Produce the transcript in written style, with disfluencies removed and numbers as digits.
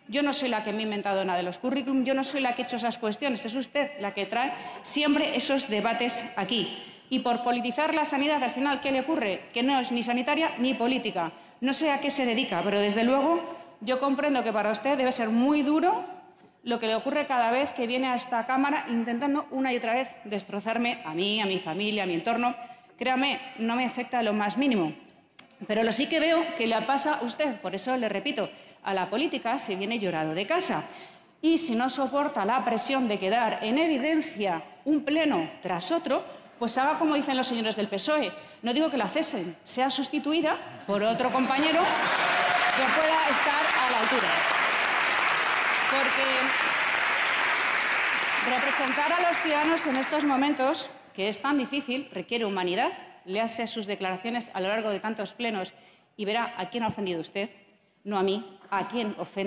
Yo no soy la que me he inventado nada de los currículum, yo no soy la que he hecho esas cuestiones, es usted la que trae siempre esos debates aquí. Y por politizar la sanidad, al final, ¿qué le ocurre? Que no es ni sanitaria ni política. No sé a qué se dedica, pero desde luego yo comprendo que para usted debe ser muy duro lo que le ocurre cada vez que viene a esta Cámara intentando una y otra vez destrozarme a mí, a mi familia, a mi entorno. Créame, no me afecta lo más mínimo. Pero lo sí que veo que le pasa a usted, por eso le repito, a la política se viene llorado de casa. Y si no soporta la presión de quedar en evidencia un pleno tras otro, pues haga como dicen los señores del PSOE. No digo que la cesen, sea sustituida por otro compañero que pueda estar a la altura. Porque representar a los ciudadanos en estos momentos, que es tan difícil, requiere humanidad. Léase sus declaraciones a lo largo de tantos plenos y verá a quién ha ofendido usted, no a mí, a quién ofende.